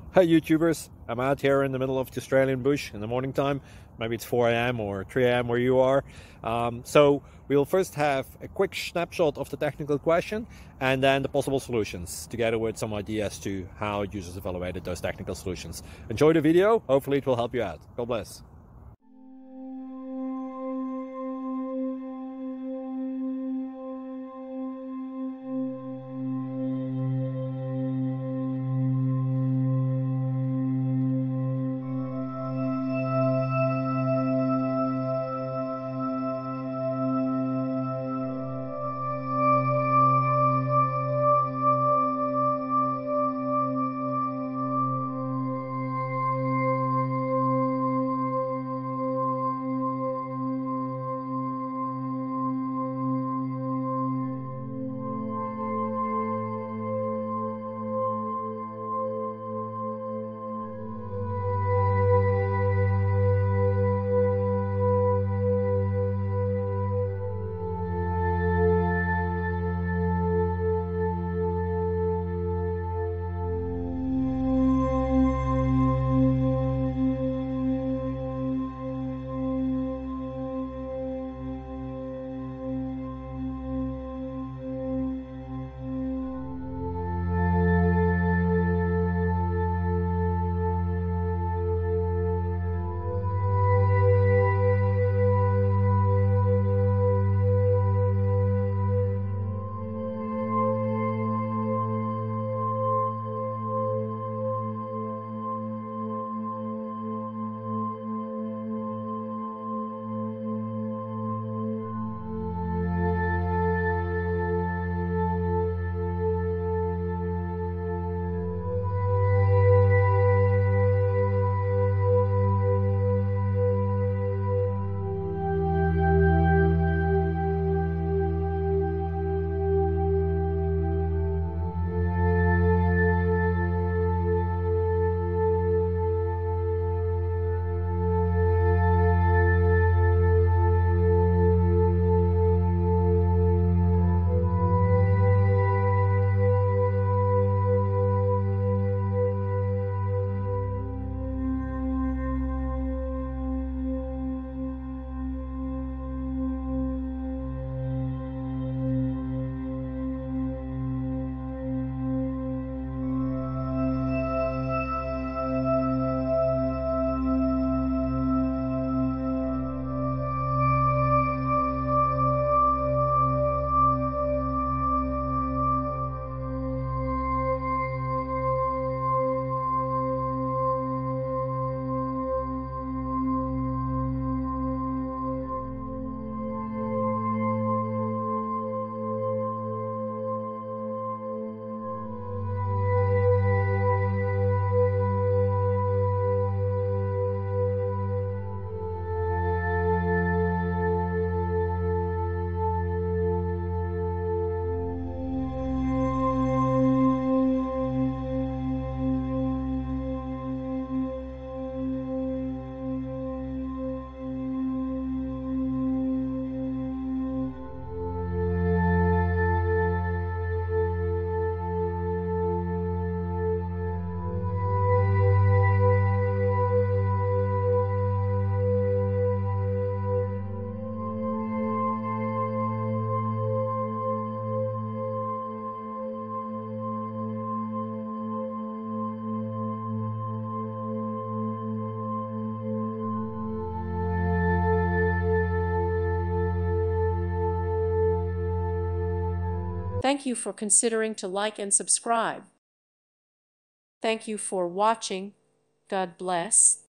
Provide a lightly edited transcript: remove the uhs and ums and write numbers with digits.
Hi YouTubers, I'm out here in the middle of the Australian bush in the morning time. Maybe it's 4 a.m. or 3 a.m. where you are. So we'll first have a quick snapshot of the technical question and then the possible solutions, together with some ideas to how users evaluated those technical solutions. Enjoy the video, hopefully it will help you out. God bless. Thank you for considering to like and subscribe. Thank you for watching. God bless.